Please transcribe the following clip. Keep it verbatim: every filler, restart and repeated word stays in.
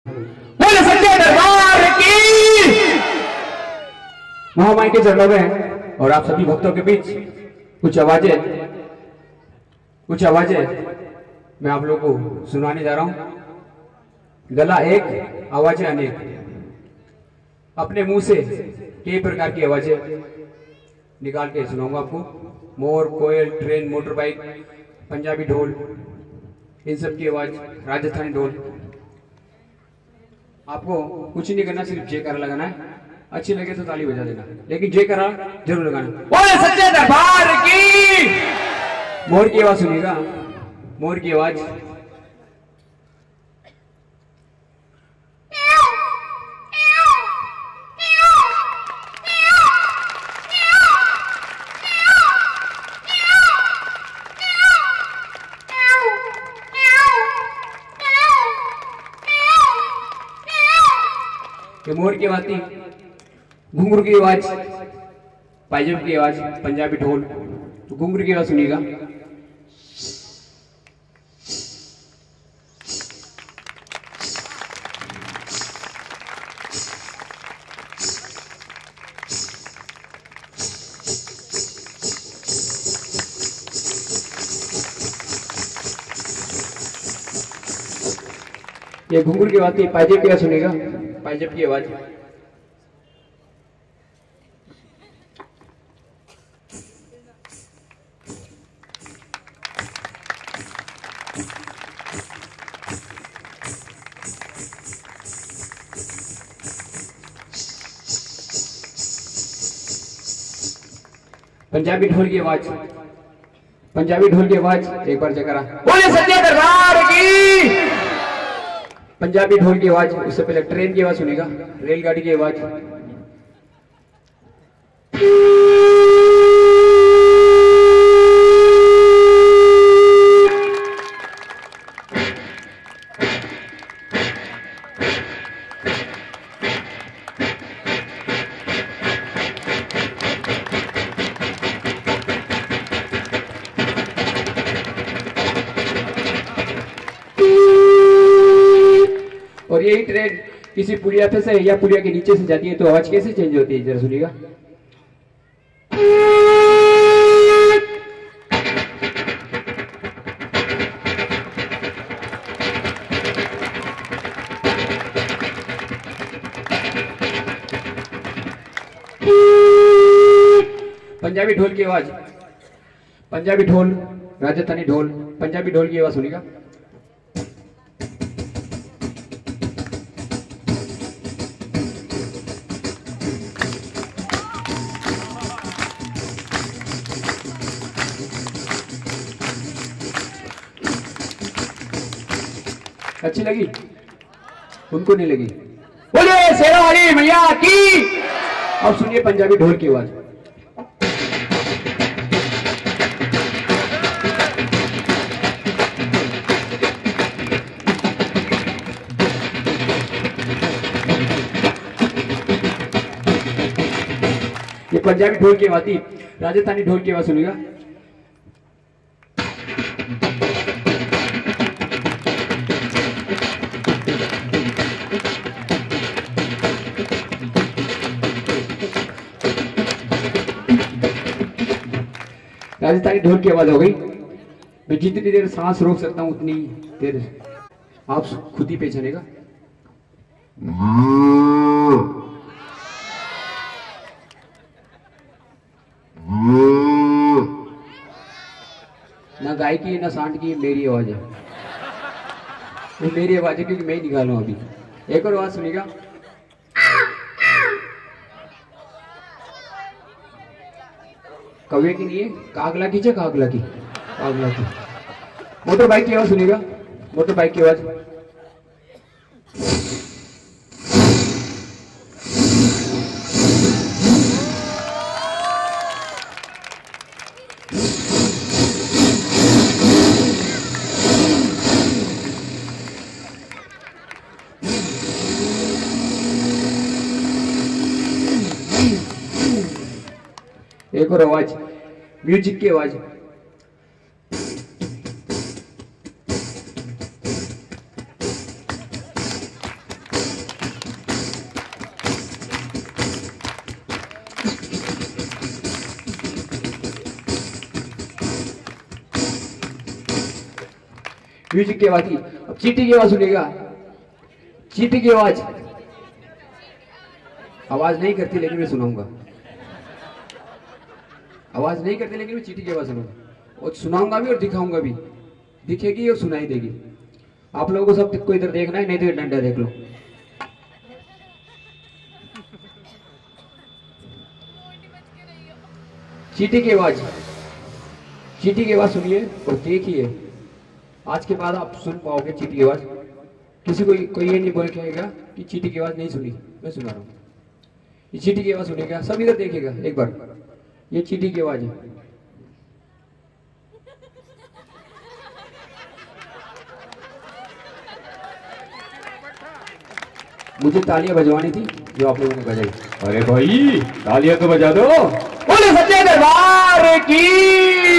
बोले सच्चे दरबार की। महामाई के चरणों में और आप सभी भक्तों के बीच कुछ आवाजें कुछ आवाजें मैं आप लोगों को सुनाने जा रहा हूं। गला एक, आवाजें अनेक। अपने मुंह से कई प्रकार की आवाजें निकाल के सुनाऊंगा आपको। मोर, कोयल, ट्रेन, मोटर बाइक, पंजाबी ढोल, इन सब की आवाज, राजस्थानी ढोल। आपको कुछ नहीं करना, सिर्फ जयकारा लगाना है। अच्छी लगे तो ताली बजा देना, लेकिन जयकारा जरूर लगाना। बोले सच्चे दरबार की। मोर की आवाज सुनिएगा, मोर की आवाज। ये मोर की आवाज थी। घुंघरू की आवाज, पायजम की आवाज, पंजाबी ढोल। तो घुंघरू की आवाज सुनिएगा। ये घुंघरू की आवाज थी। पायजम की आवाज सुनिएगा, पायजम की आवाज। पंजाबी ढोल की आवाज, पंजाबी ढोल की आवाज। एक बार जयकारा। बोले सच्चे दरबार की। पंजाबी ढोल की आवाज। उससे पहले ट्रेन की आवाज सुनेगा, रेलगाड़ी की आवाज। और यही ट्रेन किसी पुलिया पे से या पुलिया के नीचे से जाती है तो आवाज कैसे चेंज होती है, जरा सुनिएगा। पंजाबी ढोल की आवाज, पंजाबी ढोल, राजस्थानी ढोल, पंजाबी ढोल की आवाज सुनिएगा। अच्छी लगी? उनको नहीं लगी। बोलिए शेरा वाली मैया की। अब सुनिए पंजाबी ढोल की आवाज। ये पंजाबी ढोल की आवाज थी। राजस्थानी ढोल की आवाज सुनिएगा। राजस्थानी ढोल की आवाज हो गई। मैं जितनी देर सांस रोक सकता हूं उतनी देर आप खुद ही पहचानेगा। ना गाय की ना सांड की, मेरी आवाज है। ये मेरी आवाज है क्योंकि मैं ही निकालू अभी। एक और आवाज सुनिएगा। कौवे की नहीं है, कागला की, कागला की, कागला की। मोटर बाइक की आवाज सुनिएगा, मोटर बाइक की आवाज। एक और आवाज, म्यूजिक की आवाज। म्यूजिक की आवाज थी। अब चींटी की आवाज सुनिएगा। चींटी की आवाज आवाज नहीं करती लेकिन मैं सुनाऊंगा। आवाज नहीं करती लेकिन मैं चींटी की आवाज सुनाऊंगा और सुनाऊंगा भी और दिखाऊंगा भी। दिखेगी और सुनाई देगी। आप लोगों को सब को इधर देखना है, नहीं तो डंडा देख लो। चींटी की आवाज, चींटी की आवाज सुनिए और देखिए। आज के बाद आप सुन पाओगे चींटी की आवाज। किसी को कोई ये नहीं बोल के आएगा कि चींटी की आवाज नहीं सुनी। मैं सुना रहा हूँ। ये चींटी की आवाज सुनेगा, सब इधर देखेगा एक बार। ये चींटी की आवाज है। मुझे तालियां बजवानी थी जो आप लोगों ने बजाई। अरे भाई तालियां तो बजा दो। बोले सच्चे दरबार की।